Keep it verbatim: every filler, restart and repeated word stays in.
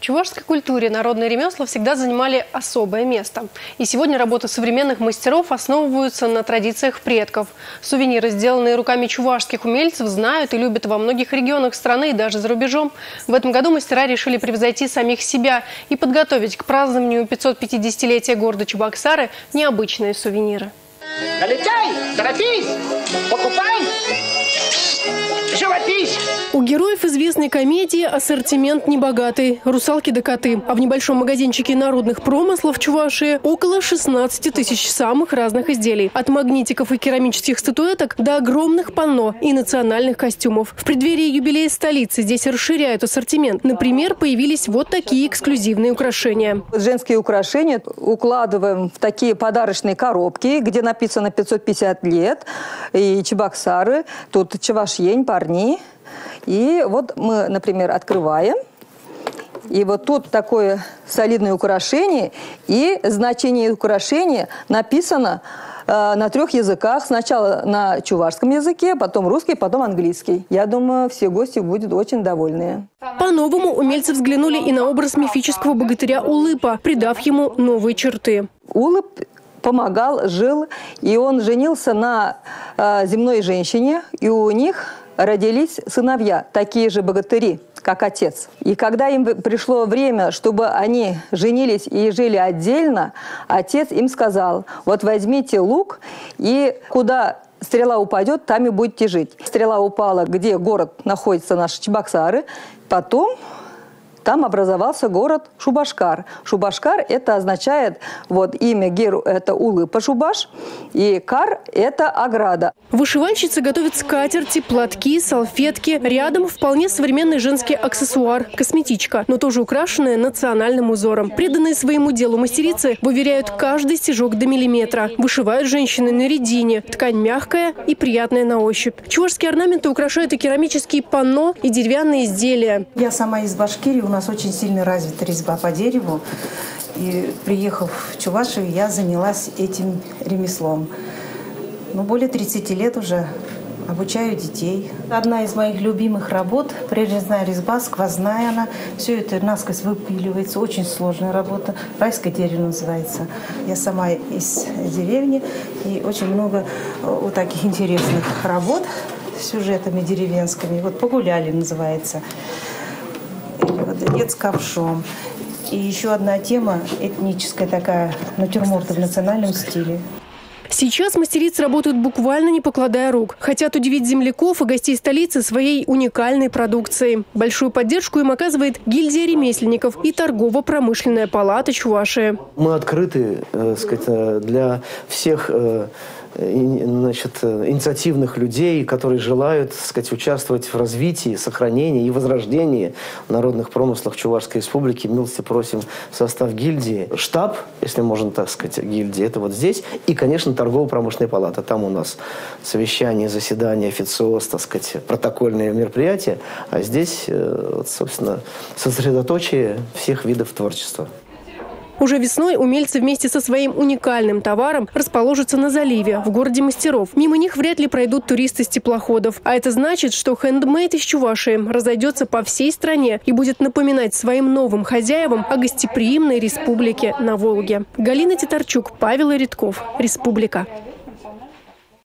В чувашской культуре народные ремесла всегда занимали особое место. И сегодня работы современных мастеров основываются на традициях предков. Сувениры, сделанные руками чувашских умельцев, знают и любят во многих регионах страны и даже за рубежом. В этом году мастера решили превзойти самих себя и подготовить к празднованию пятисотпятидесятилетия города Чебоксары необычные сувениры. Налетай, торопись, покупай, живопись. У героев известной комедии ассортимент небогатый. Русалки да коты. А в небольшом магазинчике народных промыслов Чувашии около шестнадцати тысяч самых разных изделий. От магнитиков и керамических статуэток до огромных панно и национальных костюмов. В преддверии юбилея столицы здесь расширяют ассортимент. Например, появились вот такие эксклюзивные украшения. Женские украшения укладываем в такие подарочные коробки, где написано пятьсот пятьдесят лет. И Чебоксары, тут Чувашьень, парни. И вот мы, например, открываем. И вот тут такое солидное украшение. И значение украшения написано э, на трех языках. Сначала на чувашском языке, потом русский, потом английский. Я думаю, все гости будут очень довольны. По-новому умельцы взглянули и на образ мифического богатыря Улыпа, придав ему новые черты. Улып помогал, жил, и он женился на э, земной женщине, и у них родились сыновья, такие же богатыри, как отец. И когда им пришло время, чтобы они женились и жили отдельно, отец им сказал: вот возьмите лук, и куда стрела упадет, там и будете жить. Стрела упала, где город находится, наши Чебоксары, потом там образовался город Шубашкар. Шубашкар – это означает, вот имя Геру – это Улыпа Шубаш, и Кар – это ограда. Вышивальщицы готовят скатерти, платки, салфетки. Рядом вполне современный женский аксессуар – косметичка, но тоже украшенная национальным узором. Преданные своему делу мастерицы выверяют каждый стежок до миллиметра. Вышивают женщины на редине. Ткань мягкая и приятная на ощупь. Чувашские орнаменты украшают и керамические панно, и деревянные изделия. Я сама из Башкирии. У нас очень сильно развита резьба по дереву. И приехав в Чувашию, я занялась этим ремеслом. Ну, более тридцати лет уже обучаю детей. Одна из моих любимых работ – прирезная резьба, сквозная она. Все это насквозь выпиливается. Очень сложная работа. Райское дерево называется. Я сама из деревни. И очень много вот таких интересных работ с сюжетами деревенскими. Вот «Погуляли» называется. Дед с ковшом. И еще одна тема этническая такая, натюрморты в национальном стиле. Сейчас мастерицы работают буквально не покладая рук. Хотят удивить земляков и гостей столицы своей уникальной продукцией. Большую поддержку им оказывает гильдия ремесленников и торгово-промышленная палата Чувашии. Мы открыты, э, сказать, для всех э, значит, инициативных людей, которые желают, так сказать, участвовать в развитии, сохранении и возрождении народных промыслов Чувашской республики. Милости просим в состав гильдии. Штаб, если можно так сказать, гильдии, это вот здесь. И, конечно, торгово-промышленная палата. Там у нас совещание, заседание, официоз, так сказать, протокольные мероприятия. А здесь, вот, собственно, сосредоточие всех видов творчества. Уже весной умельцы вместе со своим уникальным товаром расположатся на заливе, в городе мастеров. Мимо них вряд ли пройдут туристы с теплоходов. А это значит, что хендмейд из Чувашии разойдется по всей стране и будет напоминать своим новым хозяевам о гостеприимной республике на Волге. Галина Титарчук, Павел Иридков. Республика.